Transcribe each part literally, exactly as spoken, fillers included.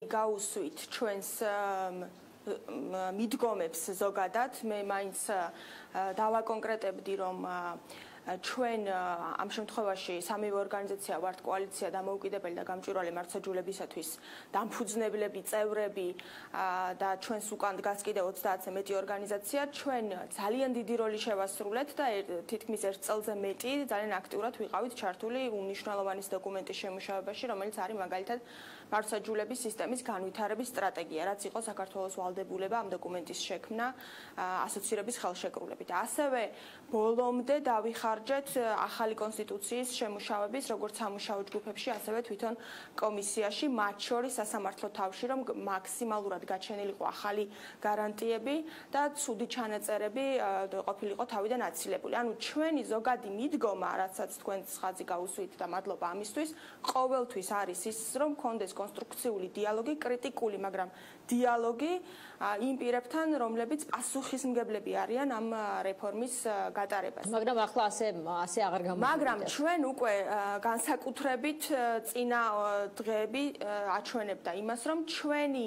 გაუსვით ჩვენს მიდგომებს ზოგადად, მე მაინც დავაკონკრეტებდი, რომ ჩვენ ამ შემთხვევაში სამივე ორგანიზაცია ვართ კოალიცია დამოუკიდებელი და გამჭვირვალე მართლმსაჯულებისათვის დამფუძნებლები, წევრები და ჩვენს უკან დგას კიდევ ოცდაათზე მეტი ორგანიზაცია. ჩვენ ძალიან დიდი როლი შევასრულეთ და თითქმის ერთ წელზე მეტი ძალიან აქტიურად ვიყავით ჩართული უმნიშვნელოვანის დოკუმენტის შემუშავებაში, რომელიც არის მაგალითად მართლმსაჯულების სისტემის განვითარების სტრატეგია, რაც იყო საქართველოს ვალდებულება ამ დოკუმენტის შექმნა ასოცირების ხელშეკრულებით. ასევე ბოლომდე დავიხარჯეთ ახალი კონსტიტუციის შემუშავების როგორც სამუშაო ჯგუფებში, ასევე თვითონ კომისიაში, მათ შორის სასამართლო თავში, რომ მაქსიმალურად გაჩენილიყო ახალი გარანტიები და ცუდი ჩანაწერები ყოფილიყო თავიდან აცილებული. ანუ ჩვენი ზოგადი მიდგომა, რასაც თქვენ ხაზი გაუსვით და მადლობა ამისთვის, ყოველთვის არის ის, რომ გქონდეს კონსტრუქციული დიალოგი, კრიტიკული, მაგრამ დიალოგი იმ პირებთან, რომლებიც პასუხისმგებლები არიან ამ რეფორმის გატარებას. მაგრამ ახლა ასე ასე აღარ გამოდის. მაგრამ ჩვენ უკვე განსაკუთრებით წინა დღეები აჩვენებდა იმას, რომ ჩვენი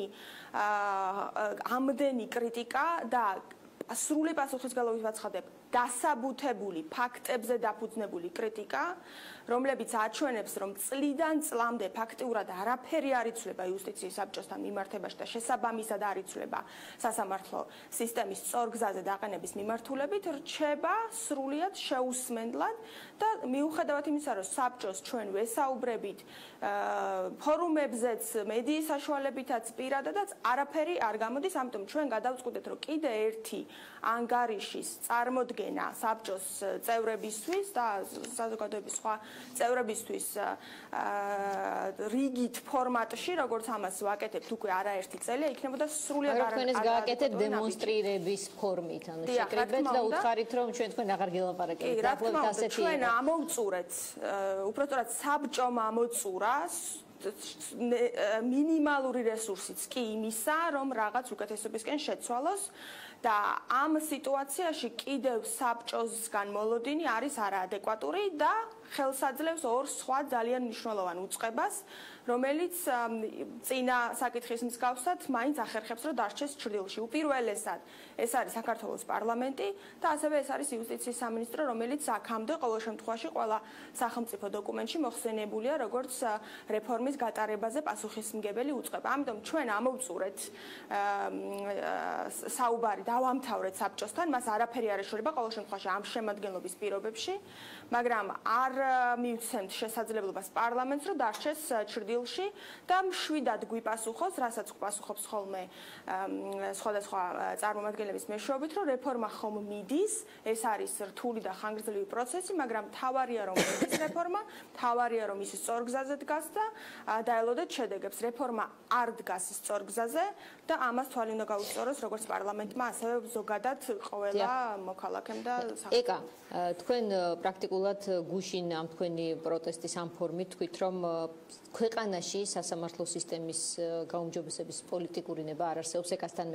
ამდენი კრიტიკა და სრული პასუხისმგებლობით ვაცხადებ, დასაბუთებული ფაქტებზე დაფუძნებული კრიტიკა, რომლებიც აჩვენებს, რომ წლიდან წლამდე ფაქტიურად არაფერი არ იცვლება იუსტიციის საბჭოსთან მიმართებაში და შესაბამისად არ იცვლება სასამართლო სისტემის სწორგზაზე დაყენების მიმართულებით, რჩება სრულიად შეუსმენლად და მიუხედავად იმისა, რომ საბჭოს ჩვენ ვესაუბრებით ფორუმებზეც, მედიის საშუალებითაც, პირადადაც არაფერი არ გამოდის, ამიტომ ჩვენ გადავწყვიტეთ, რომ კიდე ერთი ანგარიშის წარმოდგენა საბჭოს წევრებისთვის და საზოგადოების სხვა წევრებისთვის რიგით ფორმატში, როგორც ამას ვაკეთებთ უკვე არაერთი წელია, იქნებოდა სრულიად არა. თქვენ ეს გააკეთეთ დემონსტრირების ფორმით, ანუ შეკრიბეთ და უთხარით, რომ ჩვენ თქვენ აღარ გელაპარაკებთ. რა თქმა უნდა, ჩვენ ამოვწურეთ, უბრალოდ საბჭომ ამოწურა მინიმალური რესურსიც კი იმისა, რომ რაღაც უკეთესობისკენ შეცვალოს და ამ სიტუაციაში კიდევ საბჭოსგან მოლოდინი არის არაადეკვატური და ხელს აძლევს ორ სხვა ძალიან მნიშვნელოვან უწყებას, რომელიც წინა საკითხის მსგავსად მაინც ახერხებს, რომ დარჩეს ჩრდილში. უპირველესად ეს არის საქართველოს პარლამენტი და ასევე ეს არის იუსტიციის სამინისტრო, რომელიც აქამდე ყოველ შემთხვევაში ყველა სახელმწიფო დოკუმენტში მოხსენებულია როგორც რეფორმის გატარებაზე პასუხისმგებელი უწყება. ამიტომ ჩვენ ამოვწურეთ საუბარი დავამთავრეთ საბჭოსთან, მას არაფერი არ ეშორება ყოველ შემთხვევაში ამ შემადგენლობის პირობებში, მაგრამ არ მივცემთ შესაძლებლობას პარლამენტს, რომ დარჩეს ჩრდილში და მშვიდად გვიპასუხოს, რასაც გვპასუხობს ხოლმე სხვადასხვა წარმომადგენლების მეშვეობით, რომ რეფორმა ხომ მიდის, ეს არის რთული და ხანგრძლივი პროცესი, მაგრამ თავარია რომ მიდის რეფორმა, თავარია რომ ის სწორგზაზე დგას და დაელოდეთ შედეგებს. რეფორმა არ დგას სწორგზაზე და ამას თვალი უნდა გაუსწოროს როგორც პარლამენტმა, ასევე ზოგადად ყველა მოქალაქემ და ეკა, თქვენ პრაქტიკულად გუშინ ამ თქვენი პროტესტის ამ ფორმით თქვით, რომ ქვეყანაში სასამართლო სისტემის გაუმჯობესების პოლიტიკური ნება არ არსებობს, ეკასთან